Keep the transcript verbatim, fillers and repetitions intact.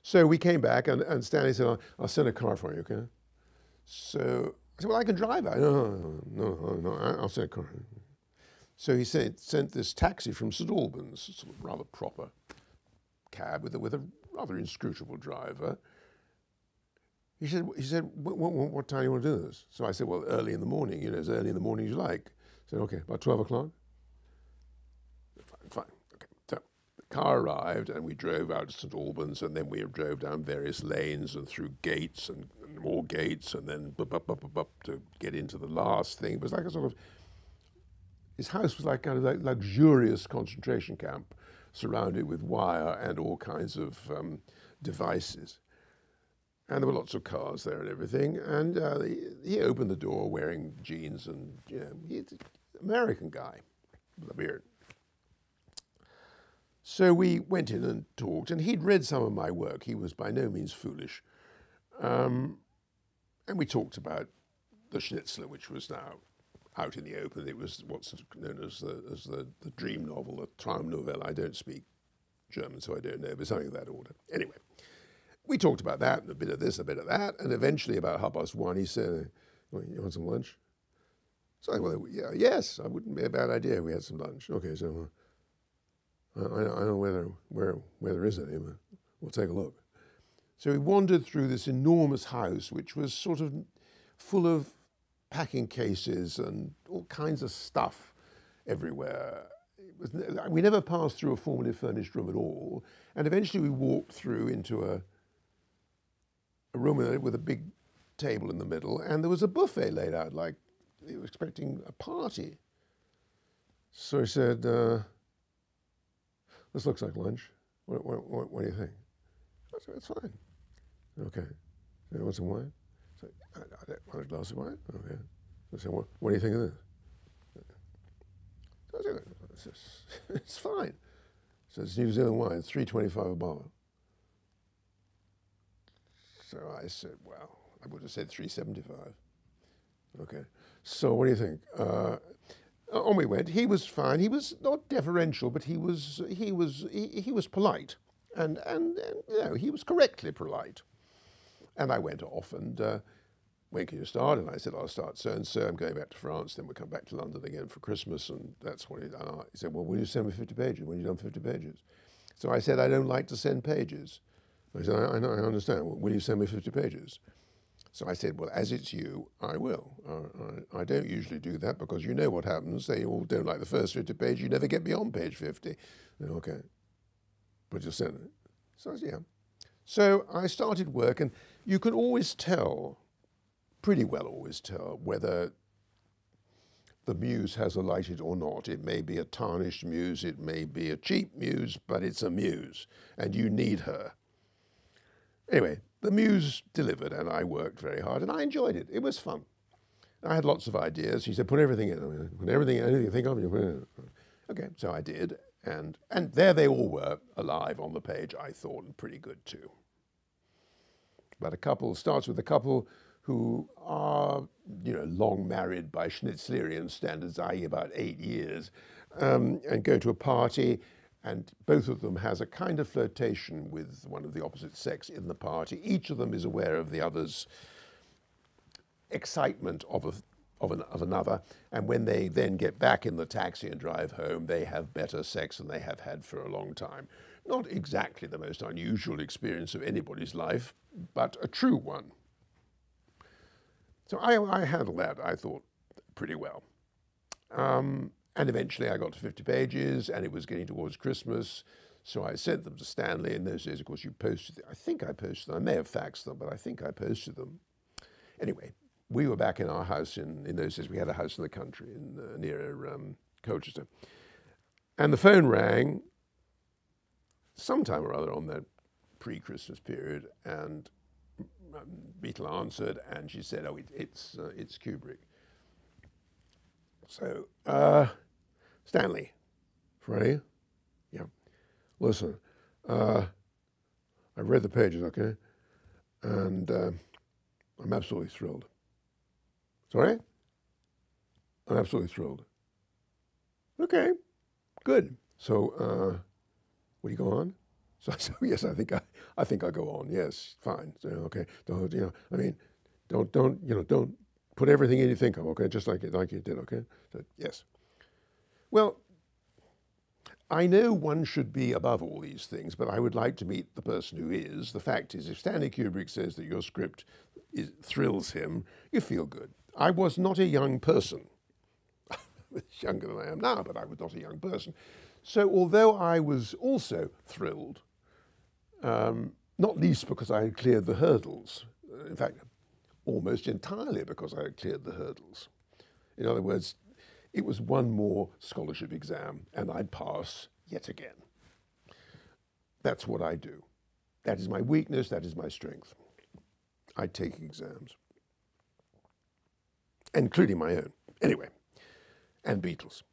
So we came back, and, and Stanley said, I'll, I'll send a car for you, okay? So I said, well, I can drive it. No, no, no, no, no, I'll send a car. So he sent, sent this taxi from St Albans, sort of rather proper cab with a, with a rather inscrutable driver. He said, he said, what, what, what time do you want to do this? So I said, well, early in the morning, you know, as early in the morning as you like. I said, okay, about twelve o'clock? Fine, fine, okay. So the car arrived and we drove out to St Albans, and then we drove down various lanes and through gates and, and more gates, and then bup, bup, bup, bup, bup, to get into the last thing. It was like a sort of, his house was like kind of like luxurious concentration camp surrounded with wire and all kinds of um, devices. And there were lots of cars there and everything. And uh, he, he opened the door wearing jeans and, you know, he's an American guy with a beard. So we went in and talked, and he'd read some of my work. He was by no means foolish. Um, and we talked about the Schnitzler, which was now out in the open. It was what's known as the, as the, the dream novel, the Traumnovelle. I don't speak German, so I don't know, but something of that order. Anyway. We talked about that, and a bit of this, a bit of that, and eventually about half past one, he said, well, you want some lunch? So I, well, yeah, yes, it wouldn't be a bad idea if we had some lunch. Okay, so uh, I, I don't know whether, where, where there is any, but we'll take a look. So we wandered through this enormous house, which was sort of full of packing cases and all kinds of stuff everywhere. It was, we never passed through a formally furnished room at all, and eventually we walked through into a a room with a big table in the middle, and there was a buffet laid out like they were expecting a party. So I said, uh, this looks like lunch. What, what, what, what do you think? I said, it's fine. Okay. So you want some wine? So, I, I want a glass of wine? Okay. I said, what, what do you think of this? So I said, it's, it's fine. So it's New Zealand wine, three twenty-five a bottle. So I said, well, I would have said three seventy-five. Okay. So what do you think? Uh, on we went. He was fine. He was not deferential, but he was he was he, he was polite, and, and and you know, he was correctly polite. And I went off, and uh, when can you start? And I said, I'll start so and so. I'm going back to France. Then we'll come back to London again for Christmas, and that's what he done. He said, well, will you send me fifty pages when you've done fifty pages? So I said, I don't like to send pages. I said, I, I, know, I understand. Will you send me fifty pages? So I said, well, as it's you, I will. Uh, I, I don't usually do that because you know what happens. They all don't like the first fifty pages. You never get beyond page fifty. Said, okay, but you'll send it. So I said, yeah. So I started work, and you can always tell, pretty well always tell, whether the muse has alighted or not. It may be a tarnished muse, it may be a cheap muse, but it's a muse, and you need her. Anyway, the muse delivered, and I worked very hard, and I enjoyed it. It was fun. I had lots of ideas. She said, put everything in. I mean, put everything, anything you think of, you put it in. Okay, so I did, and, and there they all were, alive on the page, I thought, and pretty good too. But a couple, starts with a couple who are, you know, long married by Schnitzlerian standards, that is about eight years, um, and go to a party, and both of them has a kind of flirtation with one of the opposite sex in the party. Each of them is aware of the other's excitement of, a, of, an, of another, and when they then get back in the taxi and drive home, they have better sex than they have had for a long time. Not exactly the most unusual experience of anybody's life, but a true one. So I, I handled that, I thought, pretty well. Um, And eventually I got to fifty pages, and it was getting towards Christmas, so I sent them to Stanley. In those days, of course, you posted, I think I posted them. I may have faxed them, but I think I posted them. Anyway, we were back in our house in, in those days. We had a house in the country in, uh, near um, Colchester. And the phone rang sometime or other on that pre-Christmas period, and um, Beetle answered, and she said, oh, it, it's, uh, it's Kubrick. So, uh, Stanley, Freddie, yeah, listen, uh, I read the pages, okay, and uh, I'm absolutely thrilled. Sorry? I'm absolutely thrilled. Okay, good. So, uh, will you go on? So I said, oh, yes, I think I, I think I'll go on. Yes, fine. So, okay, don't, you know, I mean, don't, don't, you know, don't put everything in you think of, okay, just like, like you did, okay? So, yes. Well, I know one should be above all these things, but I would like to meet the person who is. The fact is, if Stanley Kubrick says that your script is, thrills him, you feel good. I was not a young person. I was younger than I am now, but I was not a young person. So although I was also thrilled, um, not least because I had cleared the hurdles, in fact, almost entirely because I had cleared the hurdles. In other words, it was one more scholarship exam and I'd pass yet again. That's what I do. That is my weakness, that is my strength. I take exams, including my own. Anyway, and Beatles.